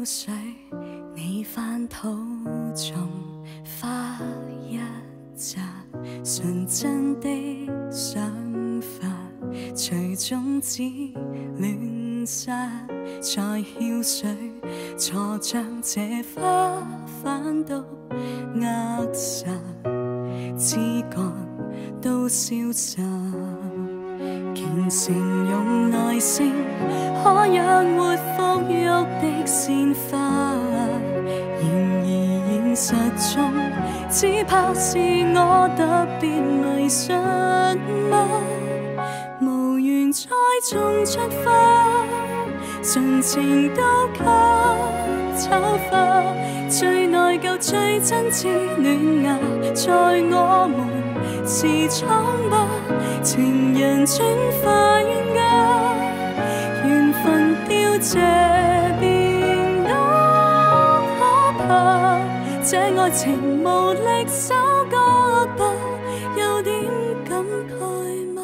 跳水，你翻土种花一扎，纯真的想法，随种子乱撒，在跳水，坐像这花瓣都扼杀，枝干都消散。虔诚用耐性，可养活馥郁的鲜花。然而现实中，只怕是我特别迷信吗？无缘再种出花，纯情都给丑化。最内疚、最真挚嫩芽，在我們是蒼白。情人轉化冤家，緣分凋謝變多可怕。這愛情無力收割吧，有點感慨嗎？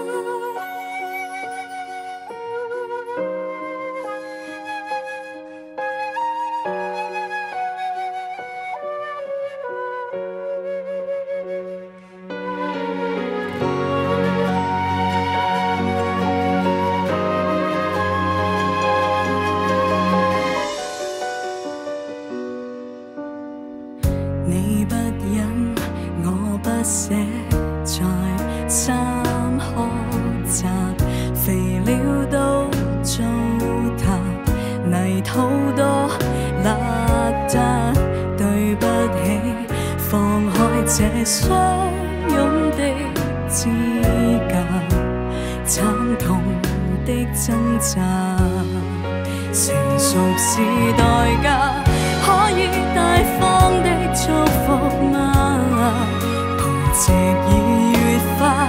你不忍，我不捨，在三學習，肥料都糟蹋，泥土多邋遢。對不起，放開這相擁的指甲，慘痛的掙扎，成熟是代價，可以大方的祝福嗎？培植已越發